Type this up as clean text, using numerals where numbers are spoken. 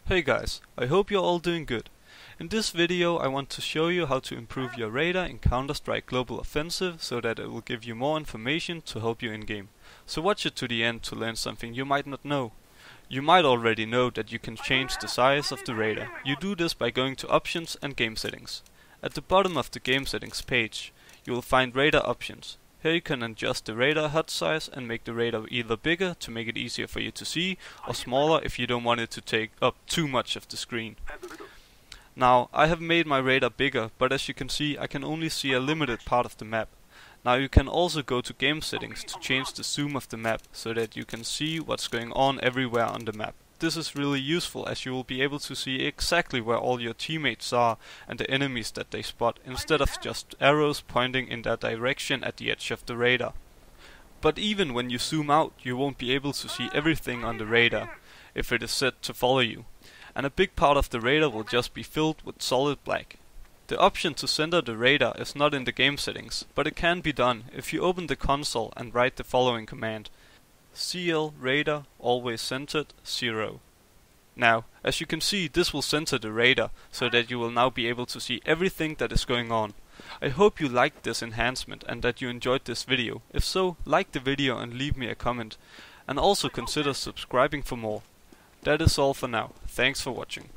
Hey guys, I hope you're all doing good. In this video I want to show you how to improve your radar in Counter-Strike Global Offensive so that it will give you more information to help you in-game. So watch it to the end to learn something you might not know. You might already know that you can change the size of the radar. You do this by going to Options and Game Settings. At the bottom of the Game Settings page, you will find Radar Options. Here you can adjust the radar HUD size and make the radar either bigger to make it easier for you to see, or smaller if you don't want it to take up too much of the screen. Now, I have made my radar bigger, but as you can see, I can only see a limited part of the map. Now you can also go to Game Settings to change the zoom of the map, so that you can see what's going on everywhere on the map. This is really useful, as you will be able to see exactly where all your teammates are and the enemies that they spot, instead of just arrows pointing in that direction at the edge of the radar. But even when you zoom out, you won't be able to see everything on the radar, if it is set to follow you. And a big part of the radar will just be filled with solid black. The option to center the radar is not in the game settings, but it can be done if you open the console and write the following command: CL radar always centered 0. Now, as you can see, this will center the radar, so that you will now be able to see everything that is going on. I hope you liked this enhancement and that you enjoyed this video. If so, like the video and leave me a comment. And also consider subscribing for more. That is all for now. Thanks for watching.